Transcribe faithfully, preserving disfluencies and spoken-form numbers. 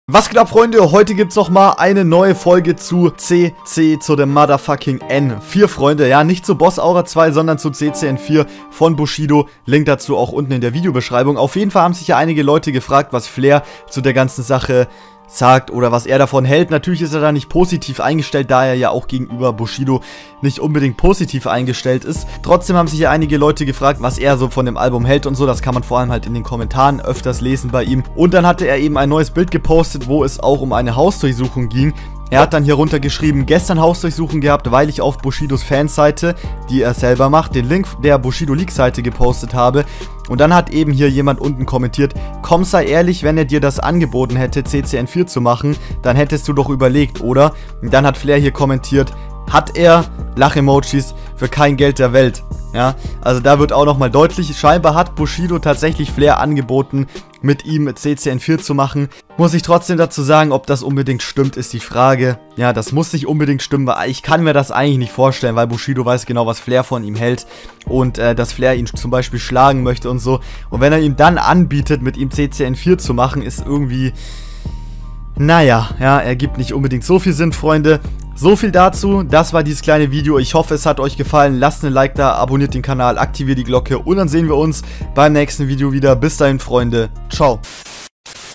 Was geht ab, Freunde? Heute gibt's noch mal eine neue Folge zu C C, zu dem Motherfucking N vier, Freunde. Ja, nicht zu Boss Aura zwei, sondern zu C C N vier von Bushido. Link dazu auch unten in der Videobeschreibung. Auf jeden Fall haben sich ja einige Leute gefragt, was Flair zu der ganzen Sache sagt oder was er davon hält. Natürlich ist er da nicht positiv eingestellt, da er ja auch gegenüber Bushido nicht unbedingt positiv eingestellt ist. Trotzdem haben sich ja einige Leute gefragt, was er so von dem Album hält und so. Das kann man vor allem halt in den Kommentaren öfters lesen bei ihm. Und dann hatte er eben ein neues Bild gepostet, wo es auch um eine Hausdurchsuchung ging. Er hat dann hier runtergeschrieben, gestern Hausdurchsuchung gehabt, weil ich auf Bushidos Fanseite, die er selber macht, den Link der Bushido League Seite gepostet habe. Und dann hat eben hier jemand unten kommentiert, komm, sei ehrlich, wenn er dir das angeboten hätte, C C N vier zu machen, dann hättest du doch überlegt, oder? Und dann hat Flair hier kommentiert, hat er, Lach-Emojis, für kein Geld der Welt. Ja, also da wird auch nochmal deutlich, scheinbar hat Bushido tatsächlich Flair angeboten, mit ihm C C N vier zu machen. Muss ich trotzdem dazu sagen, ob das unbedingt stimmt, ist die Frage. Ja, das muss nicht unbedingt stimmen, weil ich kann mir das eigentlich nicht vorstellen, weil Bushido weiß genau, was Flair von ihm hält. Und äh, dass Flair ihn zum Beispiel schlagen möchte und so. Und wenn er ihm dann anbietet, mit ihm C C N vier zu machen, ist irgendwie... Naja, ja, ergibt nicht unbedingt so viel Sinn, Freunde. So viel dazu, das war dieses kleine Video. Ich hoffe, es hat euch gefallen. Lasst ein Like da, abonniert den Kanal, aktiviert die Glocke und dann sehen wir uns beim nächsten Video wieder. Bis dahin, Freunde. Ciao.